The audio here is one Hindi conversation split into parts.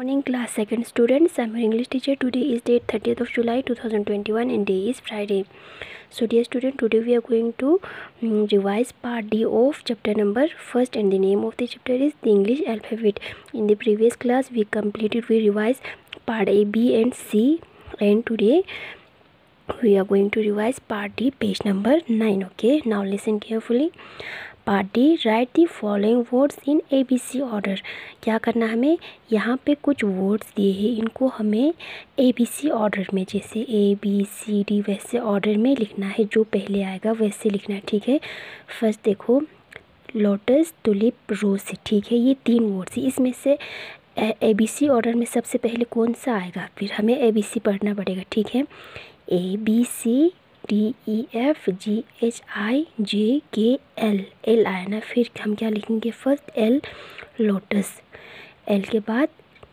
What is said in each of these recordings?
morning, class second students. I'm your English teacher. Today is date 30th of July 2021 and day is Friday. So dear student, today we are going to revise part D of chapter number first, and the name of the chapter is the English alphabet. In the previous class we revised part A, B and C, and today we are going to revise part D, page number 9. Okay, now listen carefully. Part D, write the following words in ABC order. क्या करना हमें, यहाँ पे कुछ वर्ड्स दिए हैं, इनको हमें ABC ऑर्डर में, जैसे ABCD वैसे ऑर्डर में लिखना है. जो पहले आएगा वैसे लिखना है. ठीक है, फर्स्ट देखो, लोटस, टुलिप, रोज. ठीक है, ये 3 वर्ड्स हैं. इसमें से ABC ऑर्डर में सबसे पहले कौन सा आएगा, फिर हमें ABC पढ़ना पड़ेगा. ठीक है, ABCDEFGHIJKL, L आया ना, फिर हम क्या लिखेंगे, फर्स्ट L लोटस, L के बाद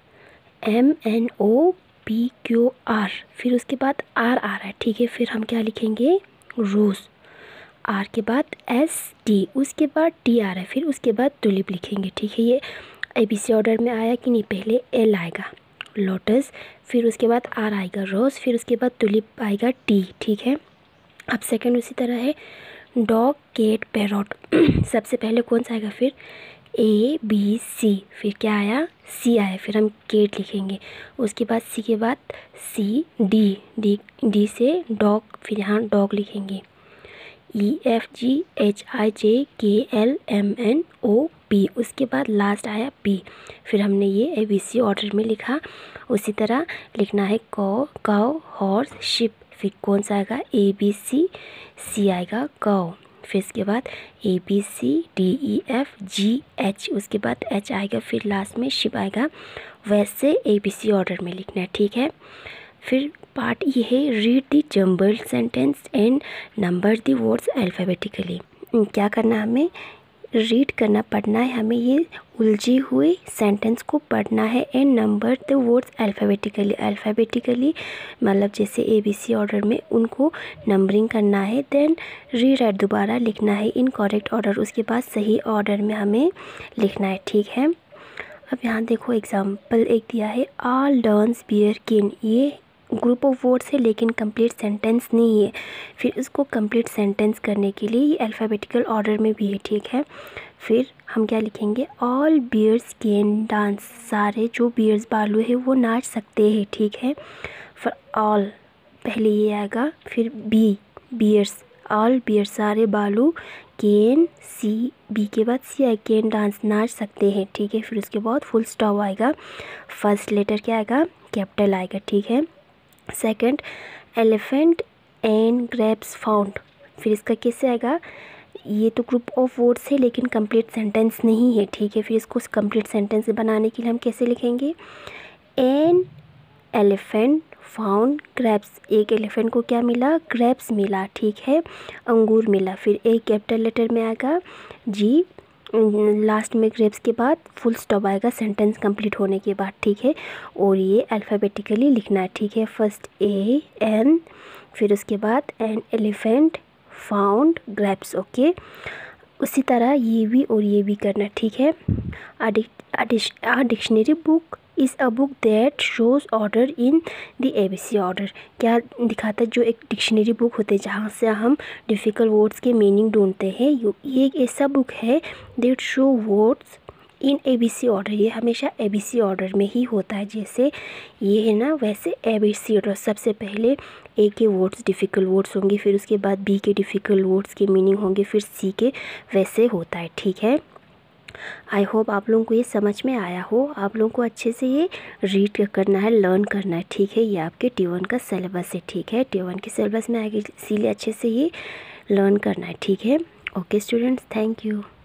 MNOPQR, फिर उसके बाद R आ रहा है. ठीक है, फिर हम क्या लिखेंगे, रोज, R के बाद ST, उसके बाद T आ रहा है, फिर उसके बाद टुलिप लिखेंगे. ठीक है, ये ABC ऑर्डर में आया कि नहीं, पहले L आएगा लोटस, फिर उसके बाद R आएगा रोज, फिर उसके बाद टुलिप आएगा T. ठीक है, अब सेकंड उसी तरह है, डॉग, कैट, पैरॉट. सबसे पहले कौन सा आएगा, फिर ABC, फिर क्या आया, C आया, फिर हम कैट लिखेंगे. उसके बाद C के बाद D से डॉग, फिर यहाँ डॉग लिखेंगे. EFGHIJKLMNOP, उसके बाद लास्ट आया P, फिर हमने ये ABC ऑर्डर में लिखा. उसी तरह लिखना है काउ, हॉर्स, शिप, फिर कौन सा आएगा, ABC आएगा काउ, फिर इसके बाद ABCDEFGH, उसके बाद H आएगा, फिर लास्ट में शिप आएगा. वैसे ABC ऑर्डर में लिखना है. ठीक है, फिर पार्ट ये है, read the jumbled sentence and number the words alphabetically. क्या करना, हमें रीड करना, पढ़ना है हमें ये उलझे हुए सेंटेंस को पढ़ना है, and number the words alphabetically मतलब जैसे ABC ऑर्डर में उनको नंबरिंग करना है. देन रीराइट, दोबारा लिखना है इन करेक्ट ऑर्डर, उसके बाद सही ऑर्डर में हमें लिखना है. ठीक है, अब यहाँ देखो एग्जाम्पल एक दिया है, ऑल डॉन्स बियर किन. ये ग्रुप ऑफ वर्ड्स है लेकिन कंप्लीट सेंटेंस नहीं है. फिर इसको कंप्लीट सेंटेंस करने के लिए ये अल्फ़ाबेटिकल ऑर्डर में भी है. ठीक है, फिर हम क्या लिखेंगे, ऑल बियर्स कैन डांस. सारे जो बियर्स बालू है वो नाच सकते हैं. ठीक है, फिर ऑल पहले ये आएगा, फिर बियर्स, ऑल बियर्स सारे बालू, कैन B के बाद C आए, कैन डांस नाच सकते हैं. ठीक है, फिर उसके बाद फुल स्टॉप आएगा, फर्स्ट लेटर क्या आएगा, कैपिटल आएगा. ठीक है, second elephant and grapes found, फिर इसका कैसे आएगा, ये तो ग्रुप ऑफ वर्ड्स है लेकिन कंप्लीट सेंटेंस नहीं है. ठीक है, फिर इसको कंप्लीट सेंटेंस बनाने के लिए हम कैसे लिखेंगे, एन एलिफेंट फाउंड ग्रेप्स. एक एलिफेंट को क्या मिला, ग्रेप्स मिला. ठीक है, अंगूर मिला. फिर एक कैपिटल लेटर में आएगा G, लास्ट में ग्रेप्स के बाद फुल स्टॉप आएगा सेंटेंस कंप्लीट होने के बाद. ठीक है, और ये अल्फ़ाबेटिकली लिखना है. ठीक है, फर्स्ट AN, फिर उसके बाद an elephant found grapes. Okay, उसी तरह ये भी और ये भी करना. ठीक है, a dictionary book is a book that shows order in the ABC order. क्या दिखाता है, जो एक डिक्शनरी बुक होते हैं जहाँ से हम डिफ़िकल्ट वर्ड्स के मीनिंग ढूंढते हैं, ये एक ऐसा बुक है that show words in ABC order. ये हमेशा ABC ऑर्डर में ही होता है, जैसे ये है ना, वैसे ABC ऑर्डर. सबसे पहले A के वर्ड्स डिफ़िकल्ट वर्ड्स होंगे, फिर उसके बाद B के डिफ़िकल्ट वर्ड्स के मीनिंग होंगे, फिर C के, वैसे होता है. ठीक है, आई होप आप लोगों को ये समझ में आया हो. आप लोगों को अच्छे से ये रीड करना है, लर्न करना है. ठीक है, ये आपके T1 का सिलेबस है. ठीक है, T1 के सिलेबस में आएगी, इसीलिए अच्छे से ये लर्न करना है. ठीक है, ओके स्टूडेंट्स, थैंक यू.